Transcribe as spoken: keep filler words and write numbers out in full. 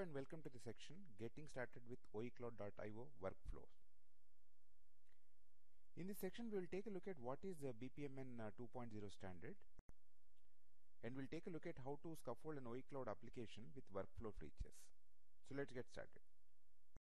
and welcome to the section Getting Started with O E Cloud dot I O Workflows. In this section we will take a look at what is the B P M N uh, two point oh standard, and we'll take a look at how to scaffold an O E Cloud application with workflow features. So let's get started.